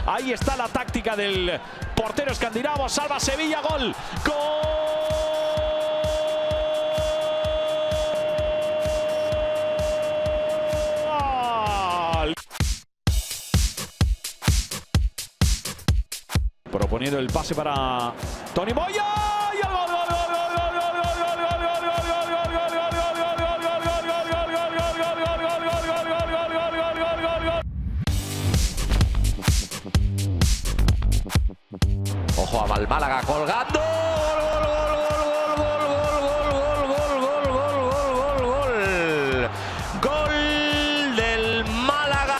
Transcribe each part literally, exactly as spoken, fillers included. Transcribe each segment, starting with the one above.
Ahí está la táctica del portero escandinavo. Salva Sevilla. Gol. Gol. Proponiendo el pase para Tony Moya. Y el gol, gol, gol, gol, gol, gol, gol, ojo a Valmálaga colgando. Gol del Málaga.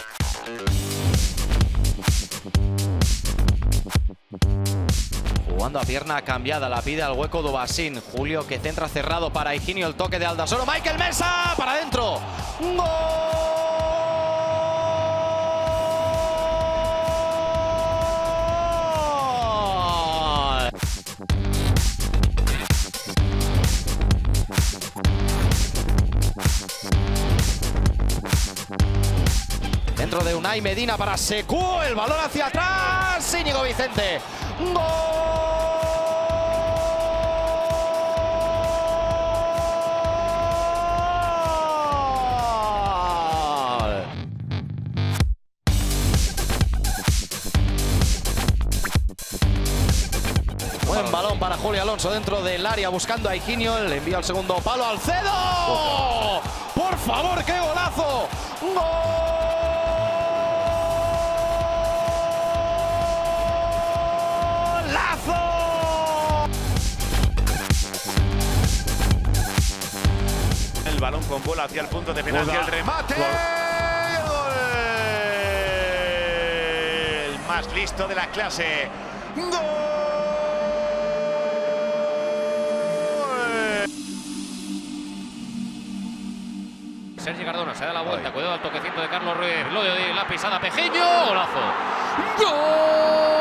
Jugando a pierna cambiada, la pide al hueco Dubasín. Julio que centra cerrado para Higinio, el toque de Aldasoro. Michael Mesa para adentro. ¡Gol! Dentro de Unai Medina para Secu, el balón hacia atrás. Íñigo Vicente. ¡Gol! Buen balón para Julio Alonso dentro del área buscando a Higinio. Le envía el segundo palo al Alcedo. ¡Por favor, qué golazo! ¡Gol! El balón con bola hacia el punto de penalti, el remate. Gol. Gol. El más listo de la clase. Gol. Sergi Cardona se da la vuelta, cuidado al toquecito de Carlos Ruiz, lo de la pisada Pejiño, golazo. ¡Gol!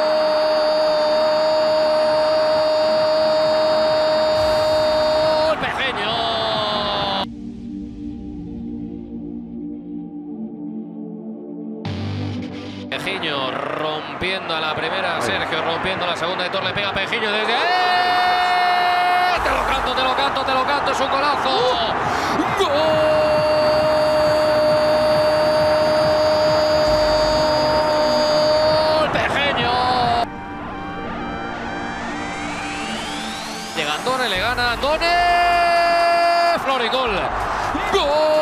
Pejiño rompiendo a la primera, Sergio rompiendo a la segunda, Héctor le pega a Pejiño desde ¡eh! Te lo canto, te lo canto, te lo canto, es un golazo. ¡Gol! Pejiño. Llega Andone, le gana Andone. Florigol. ¡Gol!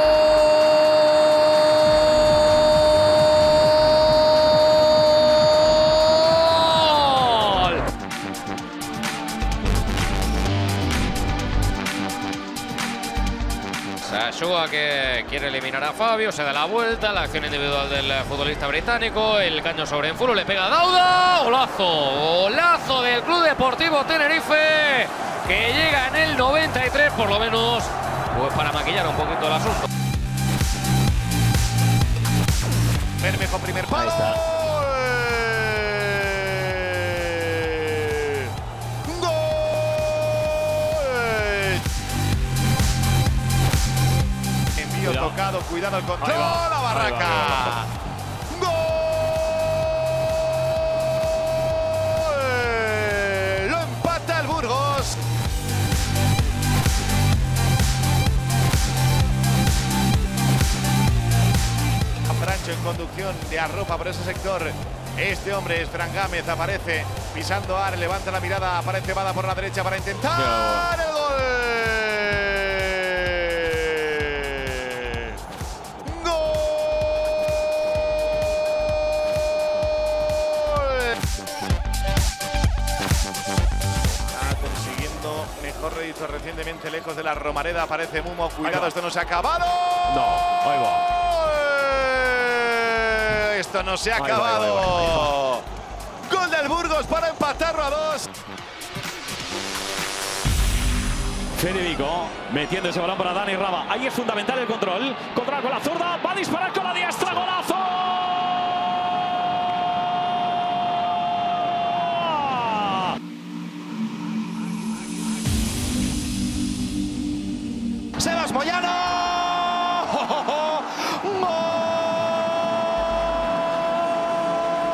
Sasua que quiere eliminar a Fabio, se da la vuelta, la acción individual del futbolista británico, el caño sobre Enfulo, le pega a Dauda, golazo, golazo del Club Deportivo Tenerife, que llega en el noventa y tres por lo menos, pues para maquillar un poquito el asunto. Bermejo, primer palo. Ahí está. Cuidado. Tocado, cuidado el control, va, la Barraca. ¡Gol! Lo empata el Burgos. Francho en conducción de arropa por ese sector. Este hombre es Fran Gámez, aparece pisando ar, levanta la mirada, aparece Bada por la derecha para intentar el gol. Mejor redicho recientemente lejos de la Romareda, aparece Mumo, cuidado, esto no se ha acabado. No, ahí va. Esto no se ha Ahí acabado. va, ahí va, ahí va. Gol del Burgos para empatarlo a dos. Federico metiendo ese balón para Dani Raba. Ahí es fundamental el control. Controla con la zurda, va a disparar con la diestra, golazo. Sebas Moyano. ¡Oh, oh, oh!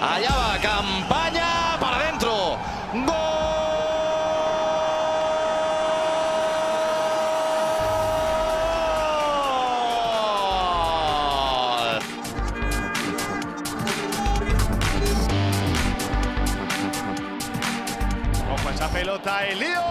Allá va, campaña para adentro. ¡Gol! Ojo esa pelota, el lío.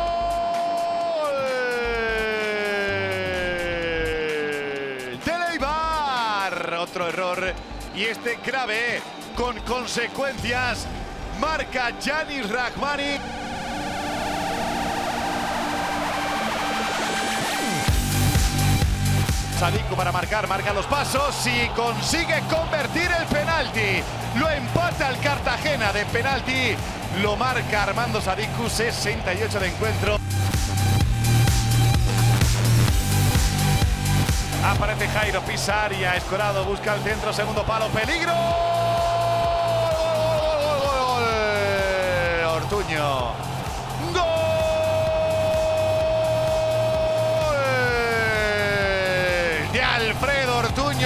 Teleibar. Otro error. Y este grave, con consecuencias. Marca Yanis Rahmani. Sadiku para marcar, marca los pasos y consigue convertir el penalti. Lo empata el Cartagena de penalti. Lo marca Armando Sadiku, sesenta y ocho de encuentro. Aparece Jairo, pisa área, Escorado busca el centro, segundo palo, peligro. ¡Gol! Ortuño. ¡Gol! De Alfredo Ortuño.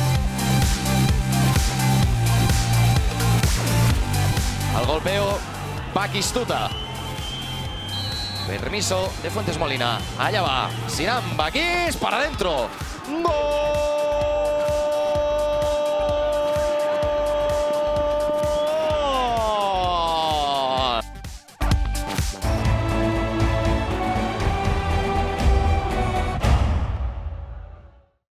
Al golpeo, Baquistuta. Permiso de Fuentes Molina. Allá va. Sinan Baquis para adentro. ¡Gol!